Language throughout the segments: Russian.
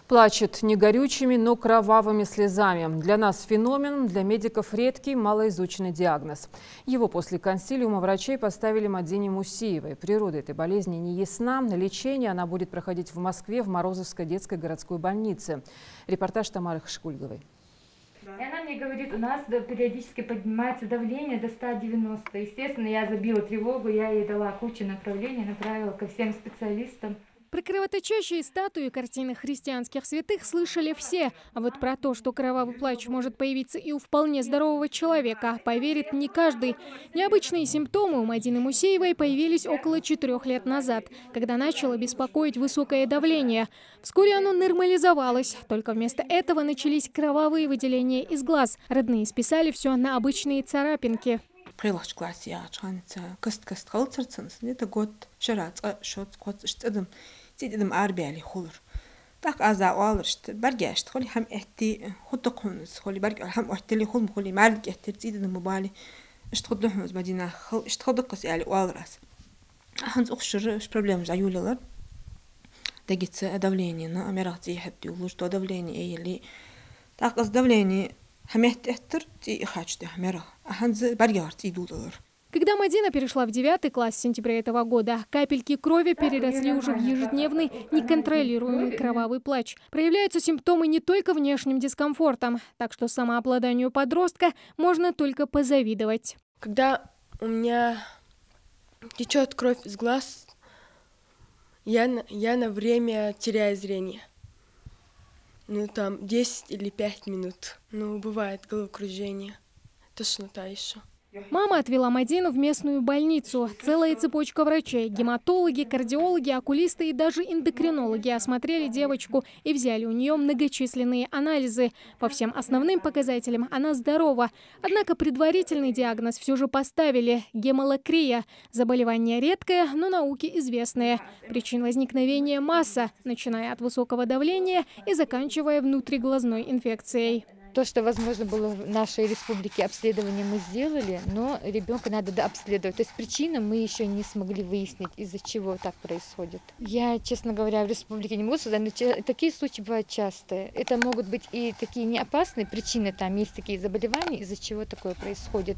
Плачет не горючими, но кровавыми слезами. Для нас феномен, для медиков редкий, малоизученный диагноз. Его после консилиума врачей поставили Мадине Мусиевой. Природа этой болезни не ясна. Лечение она будет проходить в Москве в Морозовской детской городской больнице. Репортаж Тамары Хашкульговой. И она мне говорит, у нас периодически поднимается давление до 190. Естественно, я забила тревогу, я ей дала кучу направлений, направила ко всем специалистам. Про кровоточащие статуи картины христианских святых слышали все. А вот про то, что кровавый плач может появиться и у вполне здорового человека, поверит не каждый. Необычные симптомы у Мадины Мусиевой появились около 4 лет назад, когда начало беспокоить высокое давление. Вскоре оно нормализовалось, только вместо этого начались кровавые выделения из глаз. Родные списали все на обычные царапинки. Так азауалышты баргашты холи хам эхти худдукхунус холи барг хам охтели хул холи марг эхти циден мобали штходдухмус мадина хол штходдукс яли уалрас ханс охшур проблем жаюлалар дагитса давление на амирати хабди улу что давление или так аз давление хамет эхтер ти хачты хамера ханс баргарти идулар. Когда Мадина перешла в 9 класс в сентябре этого года, капельки крови переросли уже в ежедневный, неконтролируемый кровавый плач. Проявляются симптомы не только внешним дискомфортом, так что самообладанию подростка можно только позавидовать. Когда у меня течет кровь из глаз, я на время теряю зрение. Там 10 или 5 минут. Бывает головокружение, тошнота еще. Мама отвела Мадину в местную больницу. Целая цепочка врачей. Гематологи, кардиологи, окулисты и даже эндокринологи осмотрели девочку и взяли у нее многочисленные анализы. По всем основным показателям она здорова. Однако предварительный диагноз все же поставили – гемолокрия. Заболевание редкое, но науке известное. Причин возникновения масса, начиная от высокого давления и заканчивая внутриглазной инфекцией. То, что возможно было в нашей республике, обследование мы сделали, но ребенка надо дообследовать. То есть причину мы еще не смогли выяснить, из-за чего так происходит. Я, честно говоря, в республике не могу сказать, но такие случаи бывают частые. Это могут быть и такие неопасные причины, там есть такие заболевания, из-за чего такое происходит.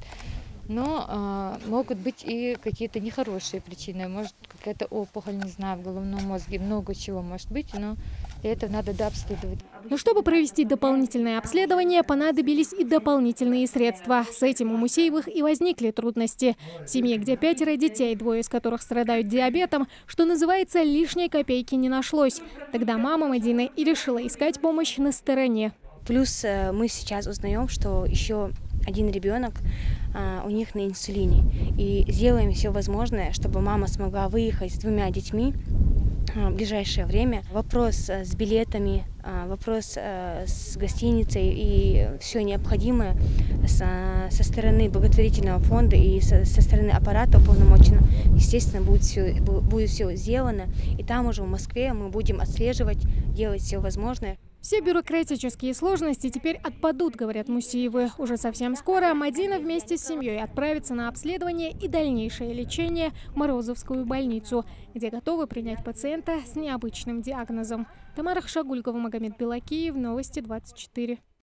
Но могут быть и какие-то нехорошие причины. Может, какая-то опухоль, не знаю, в головном мозге. Много чего может быть, но это надо дообследовать. Но чтобы провести дополнительное обследование, понадобились и дополнительные средства. С этим у Мусиевых и возникли трудности. В семье, где 5 детей, 2 из которых страдают диабетом, что называется, лишней копейки не нашлось. Тогда мама Мадины и решила искать помощь на стороне. Плюс мы сейчас узнаем, что еще один ребенок у них на инсулине. И сделаем все возможное, чтобы мама смогла выехать с 2 детьми в ближайшее время. Вопрос с билетами, вопрос с гостиницей и все необходимое со стороны благотворительного фонда и со стороны аппарата уполномоченного, естественно, будет все сделано. И там уже в Москве мы будем отслеживать, делать все возможное. Все бюрократические сложности теперь отпадут, говорят Мусиевы. Уже совсем скоро Мадина вместе с семьей отправится на обследование и дальнейшее лечение в Морозовскую больницу, где готовы принять пациента с необычным диагнозом. Тамара Хашкульгова, Магомед Белакиев, Новости 24.